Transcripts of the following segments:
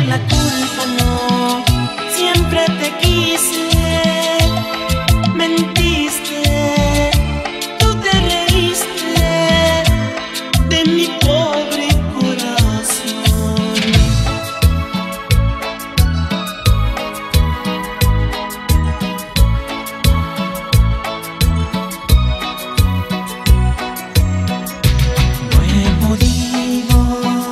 la culpa, no. Siempre te quise, mentiste, tú te reíste de mi pobre corazón. No he podido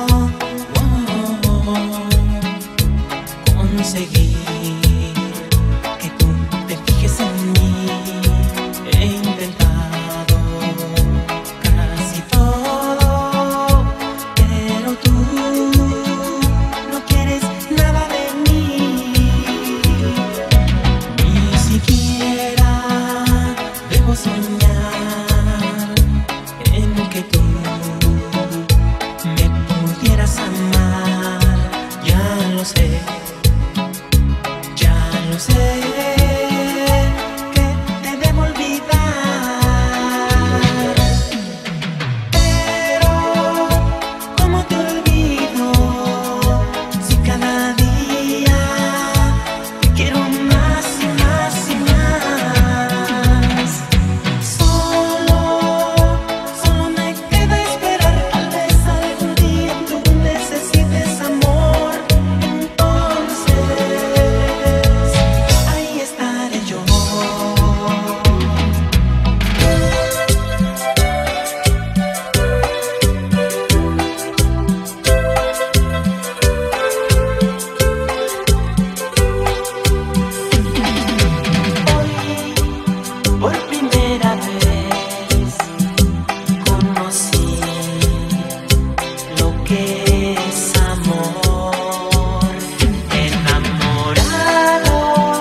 conseguir que tú te fijes en mí. He intentado casi todo, pero tú no quieres nada de mí. Ni siquiera debo soñar en que tú me pudieras amar. Ya lo sé, ya lo sé, que te debo olvidar. Pero ¿cómo te olvido si cada día te quiero más y más y más? Solo me queda esperar. Tal vez algún día tú necesites amor. Entonces ahí estaré yo. Hoy, por primera vez, conocí lo que es amor. Enamorado,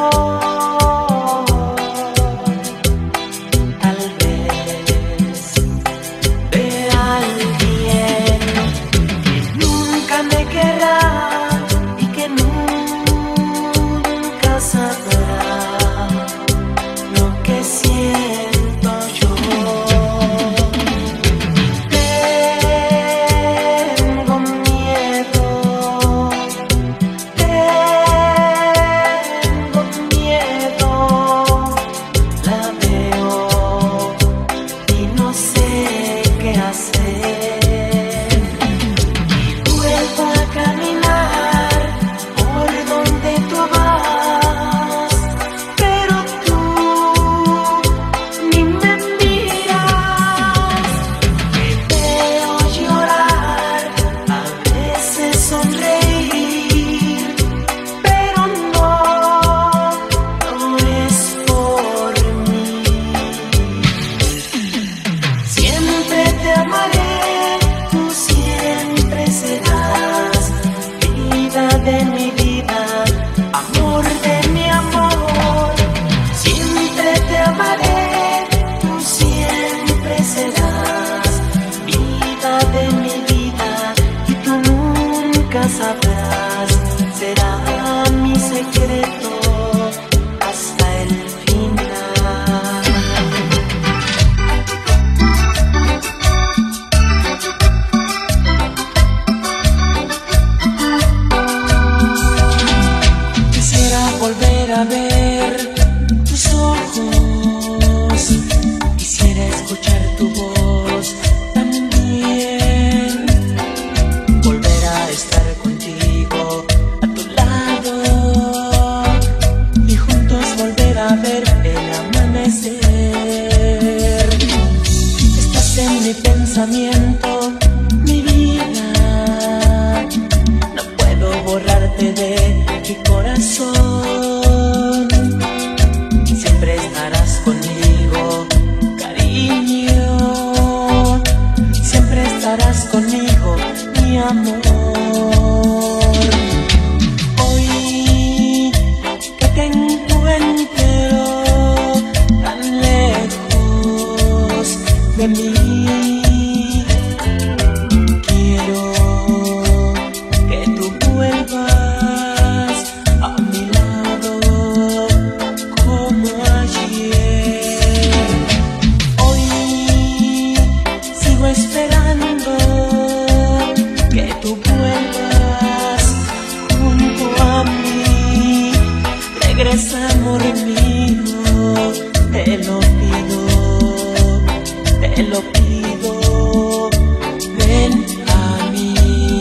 tal vez, de alguien que nunca me querrá y que nunca sabrá lo que siento yo. Tengo miedo, la veo y no sé qué hacer. Y vuelvo a caminar por donde tú vas, pero tú ni me miras. Te veo llorar, a veces sonreír, pero no es por mí. Siempre te amaré, tú siempre serás vida de mi vida, amor de mi amor. Siempre te amaré, tú siempre serás vida de mi vida, y tú nunca sabrás. Será mi secreto hasta el final. Quisiera volver a ver tus ojos, quisiera escuchar tu voz también, volver a estar contigo a tu lado y juntos volver a ver el amanecer. Estás en mi pensamiento, mi vida, no puedo borrarte de mi corazón. Siempre estarás conmigo, cariño, siempre estarás conmigo, mi amor. Hoy que te encuentro tan lejos de mí, quiero que tú vuelvas a mi lado. Regresa, amor mío, te lo pido, te lo pido, ven a mí.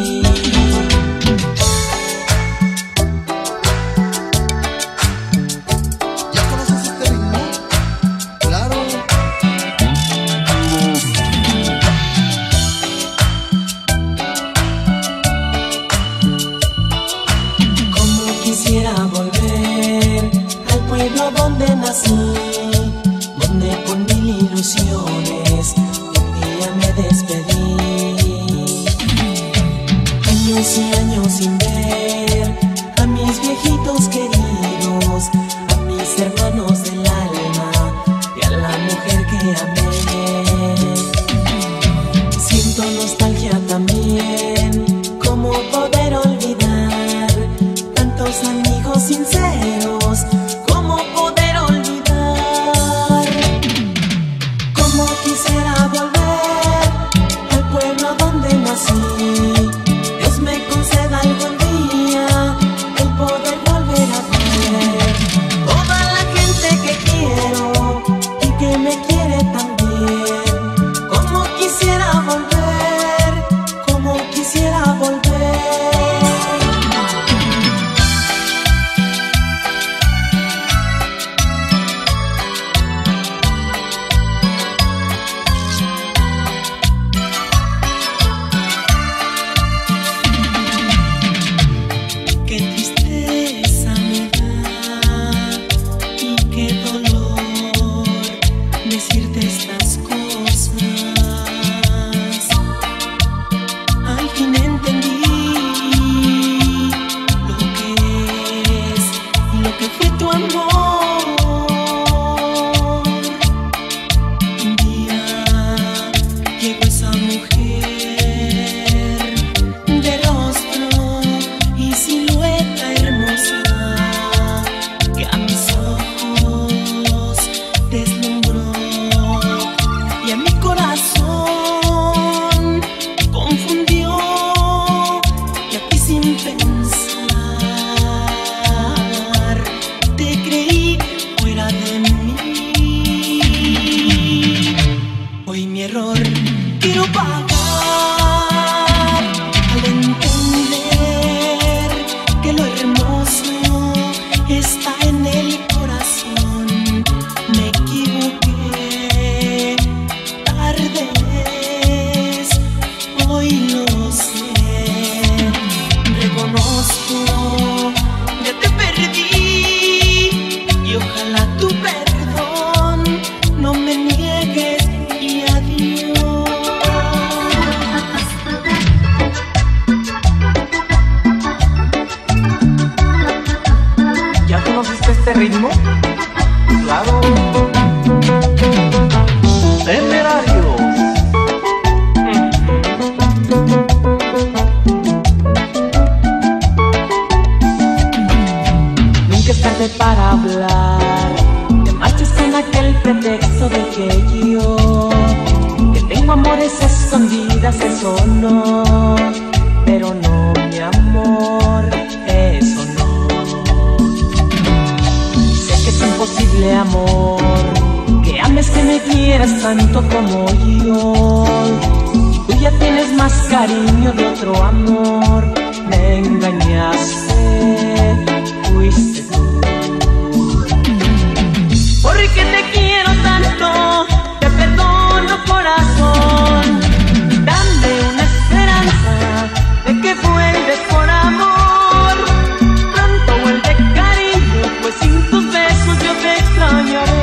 ¿Ya conoces este ritmo? Claro. Como quisiera volver al pueblo donde nací, donde con mil ilusiones un día me despedí. Años y años sin ver a mis viejitos queridos, a mis hermanos del alma y a la mujer que amé. Siento nostalgia también, ¿cómo poder olvidar tantos amigos sinceros? ¿Cómo poder olvidar? ¿Cómo quisiera volver al pueblo donde nací? Dios me conceda algún día el poder volver a ver toda la gente que quiero y que me quiere también. ¿Cómo quisiera volver? ¿Cómo quisiera volver? Qué tristeza me da y qué dolor decirte estas cosas. Al fin entendí lo que es y lo que fue tu amor. Un día llegó esa mujer de rostro y silueta hermosa que a mis ojos deslumbró y a mi corazón confundió, y a ti sin pensar te creí fuera de mí. Hoy mi error quiero pagar al entender que lo hermoso está en el corazón. Me equivoqué, tarde es, hoy lo sé. Reconozco, ya te perdí y ojalá tu perdón no me niegues y adiós. ¿Ya conociste este ritmo? Claro. Temerarios. Nunca es tarde para hablar, te marchas con aquel pretexto de que tengo amores escondidas, eso no. Pero no, mi amor, eso no. Sé que es imposible, amor, que ames, que me quieras tanto como yo. Tú ya tienes más cariño de otro amor. Me engañaste, fuiste tú. Porque te quiero tanto, te perdono, corazón. Dame una esperanza de que vuelves por amor. Pronto vuelve, cariño, pues sin tus besos yo te extrañaré.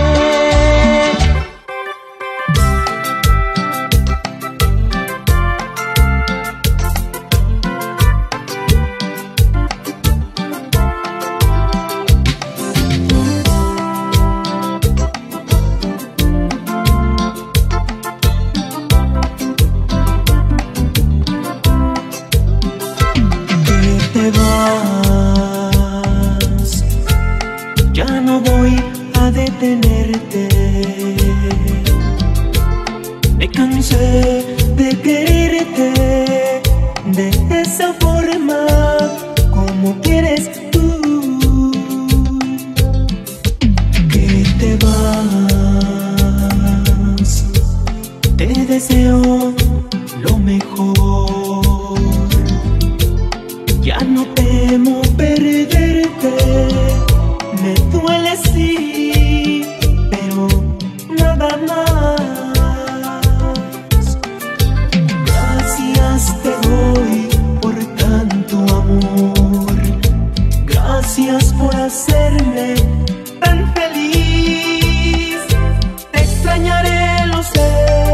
Gracias por hacerme tan feliz. Te extrañaré, lo sé,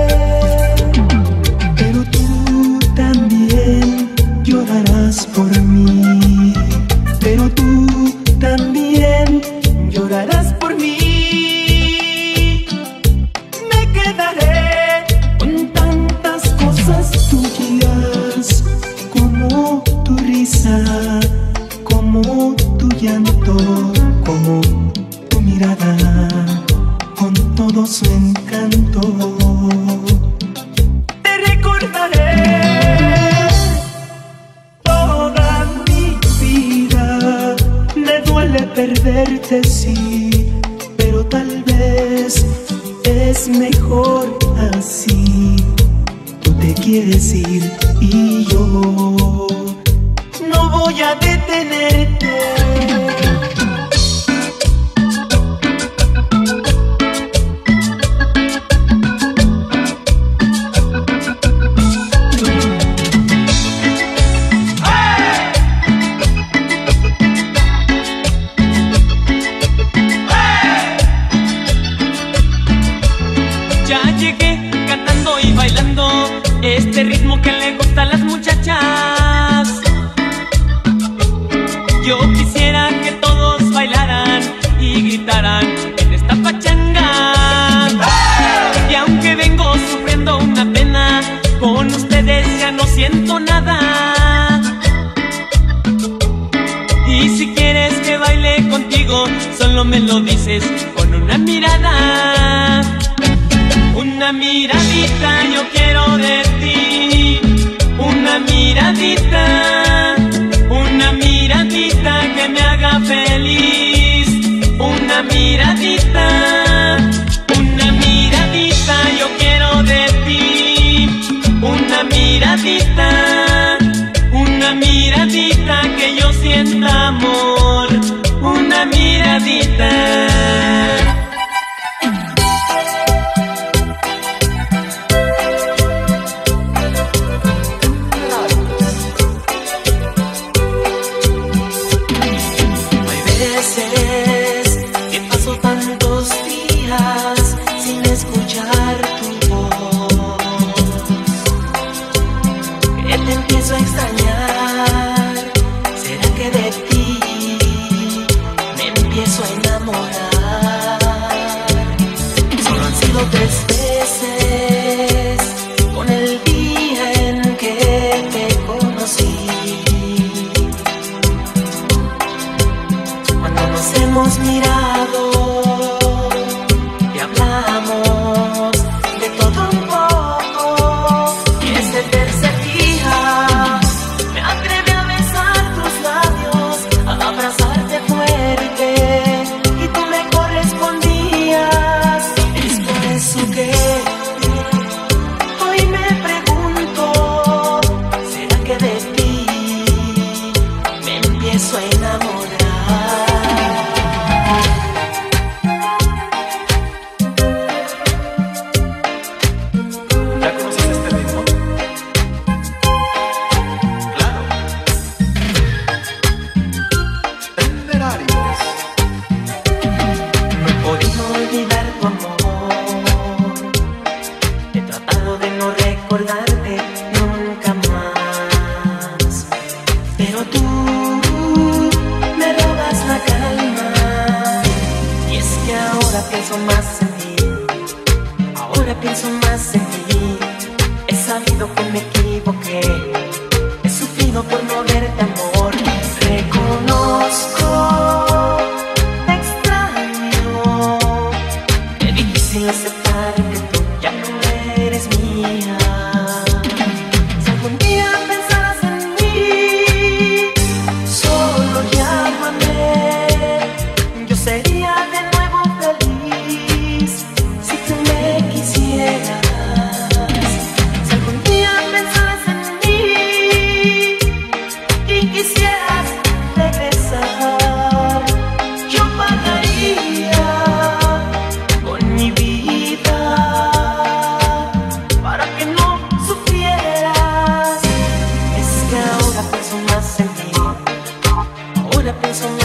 pero tú también llorarás por mí. Pero tú también llorarás por mí. Me quedaré con tantas cosas tuyas, como tu risa, como tu llanto, como tu mirada, con todo su encanto. Te recordaré toda mi vida. Me duele perderte, sí, pero tal vez es mejor así. Tú te quieres ir y yo no voy a detenerte. Ya llegué cantando y bailando este ritmo que le gusta a las muchachas. Yo quisiera que todos bailaran y gritaran en esta pachanga. Y aunque vengo sufriendo una pena, con ustedes ya no siento nada. Y si quieres que baile contigo, solo me lo dices con una mirada. Una miradita yo quiero de ti, una miradita, una miradita que me haga feliz. Una miradita, una miradita yo quiero de ti, una miradita, una miradita que yo sienta amor, una miradita. Que paso tantos días sin escuchar tu voz, que te empiezo a extrañar. ¿Será que de ti me empiezo a enamorar? Solo han sido 3 veces con el día en que te conocí. Nos hemos mirado y hablamos de todo un poco, y ese tercer día me atreví a besar tus labios, a abrazarte fuerte, y tú me correspondías. Es por eso que hoy me pregunto, ¿será que de ti me empiezo a enamorar? Recordarte nunca más, pero tú me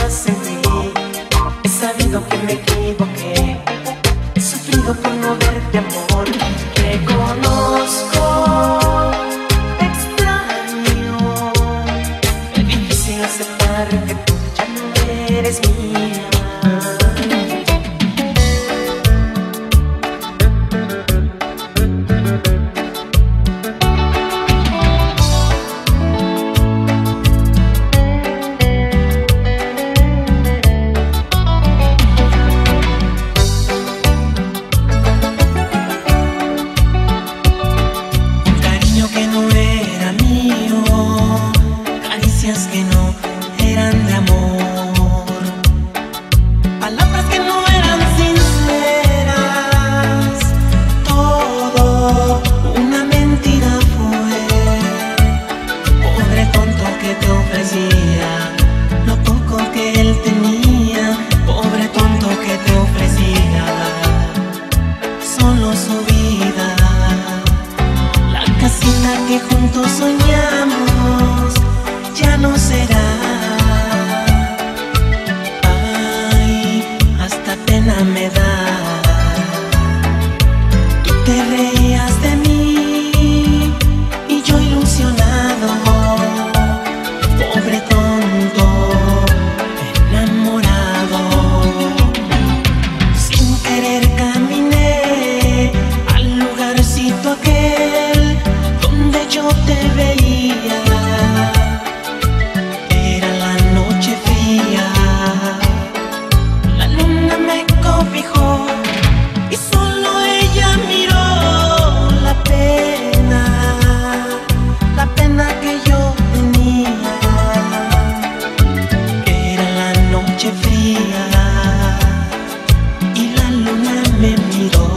más en mí. He sabido que me equivoqué, he sufrido por no verte, amor. Reconozco, te extraño. Es difícil aceptar que tú ya no eres mía. Que no eran de amor, palabras que no eran sinceras, todo una mentira fue. Pobre tonto que te ofrecía lo poco que él tenía, pobre tonto que te ofrecía solo su vida. La casita que juntos soñamos ya no será. Ay, hasta pena me da. Tú te reías de mí y yo ilusionado. Pobre tonto, enamorado. Sin querer caminé al lugarcito aquel donde yo te veía. Y solo ella miró la pena que yo tenía. Era la noche fría y la luna me miró.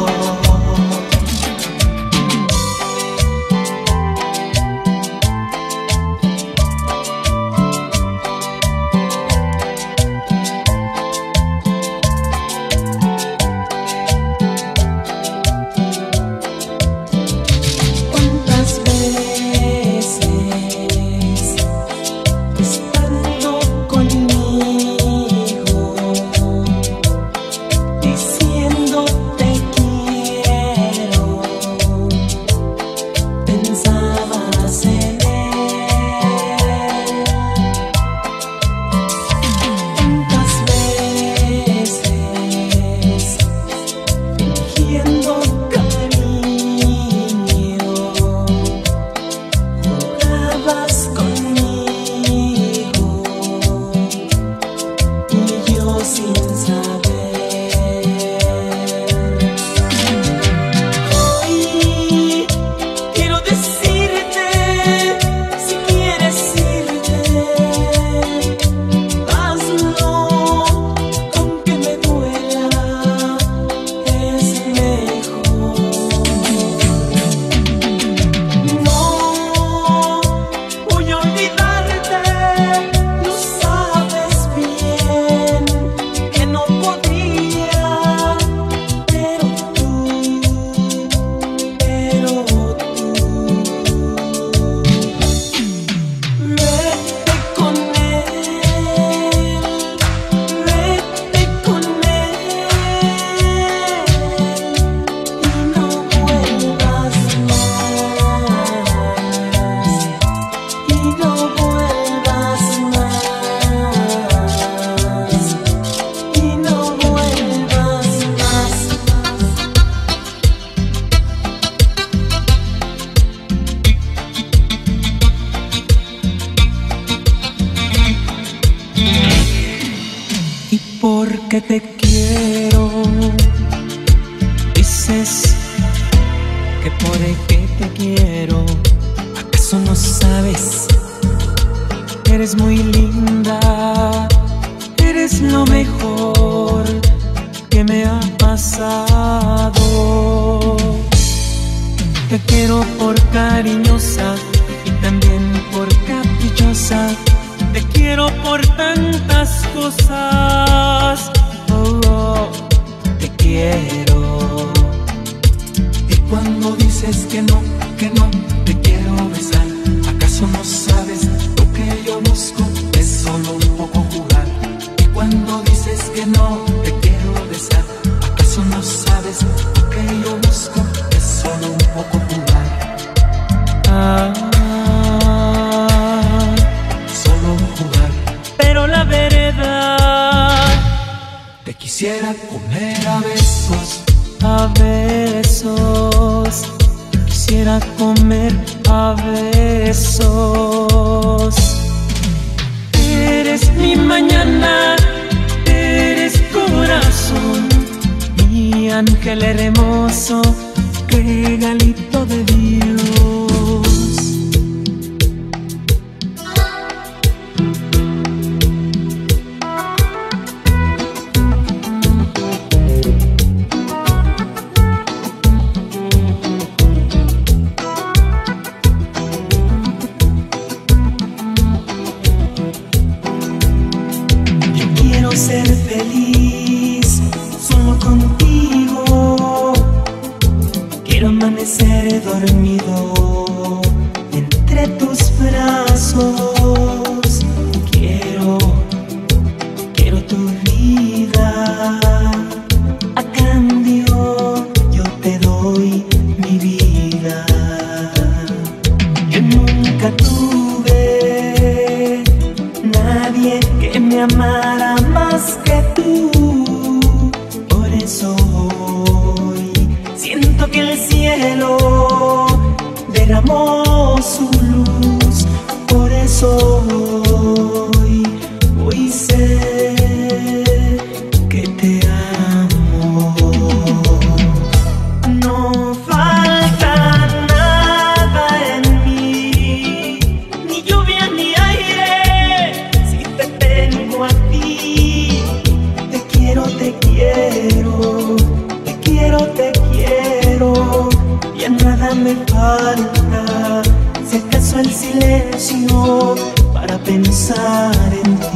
Porque te quiero, dices que por el que te quiero. ¿Acaso no sabes? Eres muy linda, eres lo mejor que me ha pasado. Te quiero por cariñosa y también por caprichosa. Te quiero por tantas cosas. Oh, oh, te quiero. Y cuando dices que no, te quiero besar, ¿acaso no sabes lo que yo busco? Es solo un poco jugar. Y quisiera comer a besos, a besos. Quisiera comer a besos. Eres mi mañana, eres corazón, mi ángel hermoso, regalito de Dios. Ser feliz solo contigo. Quiero amanecer dormido entre tus brazos. Quiero tu vida. A cambio yo te doy mi vida. Yo nunca tuve nadie que me amara más que tú. Por eso hoy siento que el cielo derramó su luz. Por eso hoy sé que te amo. No falta nada en mí, ni lluvia ni aire, si te tengo a ti. Te quiero, te quiero, te quiero, te quiero. Ya nada me falta, si acaso el silencio para pensar en ti.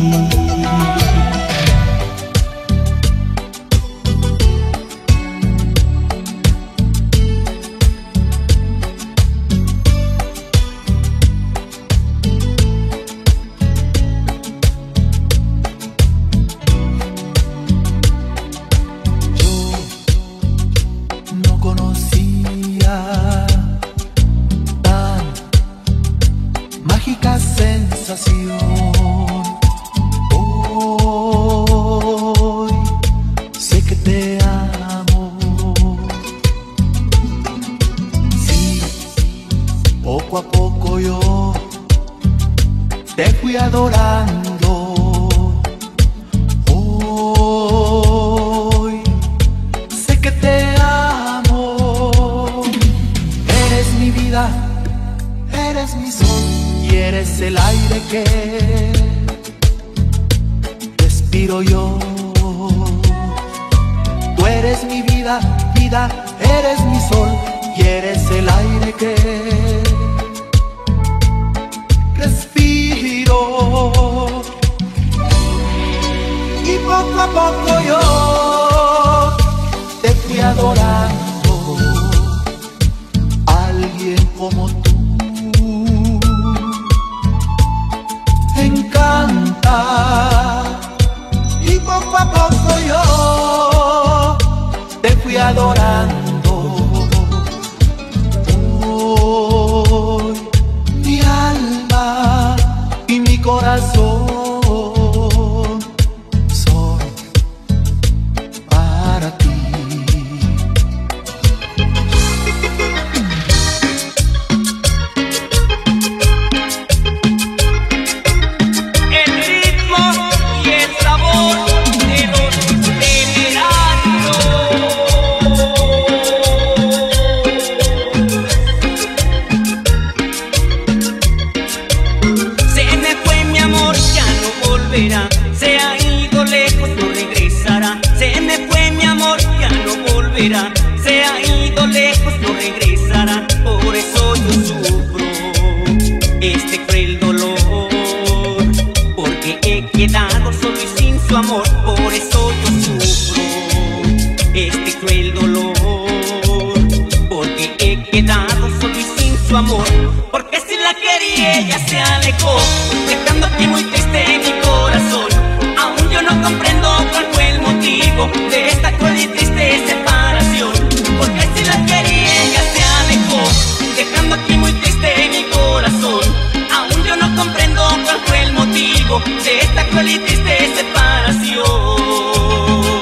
Sensación. Hoy sé que te amo. Sí, poco a poco yo te fui adorando. Hoy sé que te amo. Eres mi vida, eres mi sol, y eres el aire que respiro yo. Tú eres mi vida, vida, eres mi sol, y eres el aire que respiro. Y poco a poco yo te fui adorando. Alguien como tú encanta, y poco a poco yo te fui adorando. Hoy mi alma y mi corazón son para ti. Se ha ido lejos, no regresará. Se me fue mi amor, ya no volverá. Se ha ido lejos, no regresará. Por eso yo sufro este cruel dolor, porque he quedado solo y sin su amor. Por eso yo sufro este cruel dolor, porque he quedado solo y sin su amor. Porque si la quería ella se alejó, dejando aquí muy triste mi corazón. Aún yo no comprendo cuál fue el motivo de esta cruel y triste separación. Porque si la quería ella se alejó, dejando aquí muy triste mi corazón. Aún yo no comprendo cuál fue el motivo de esta cruel y triste separación.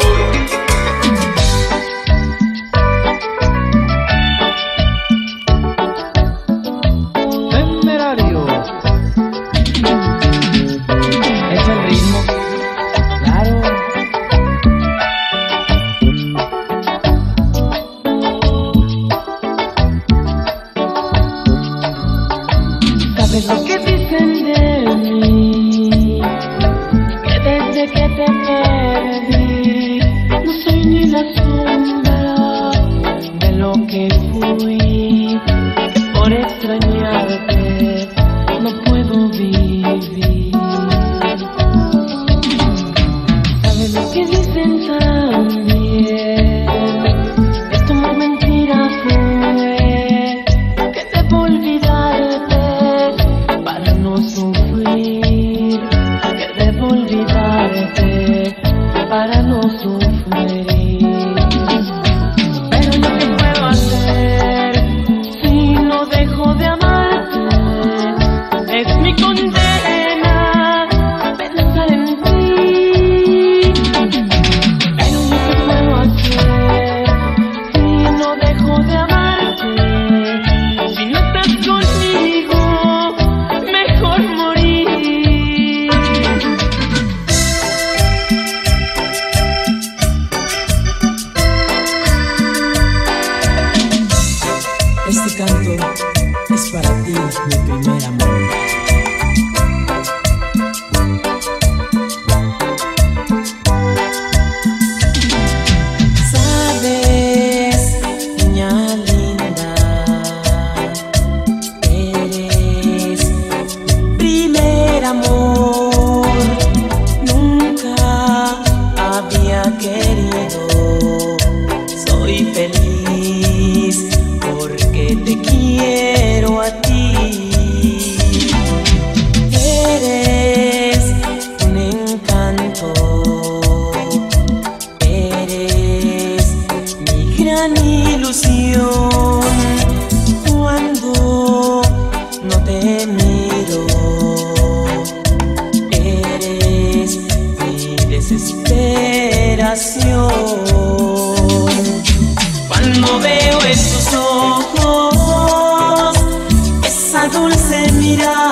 desde que te perdí, no soy ni la sombra de lo que fui, que por extrañarte no puedo vivir. ¿Sabes lo que dicen también? Que tu más mentira fue, que debo olvidarte para no sufrir, que debo olvidarte para no sufrir. Pero yo qué puedo hacer si no dejo de amarte, es mi condena pensar en ti. Pero yo qué puedo hacer si no dejo de amarte, si no estás conmigo, mejor morir. Este canto es para ti, mi primer amor. Sabes, niña linda, eres primer amor. Nunca había querido, soy feliz porque te quiero a ti. Eres un encanto, eres mi gran ilusión. Cuando no te miro, eres mi desesperación. Cuando veo en tus ojos esa dulce mirada,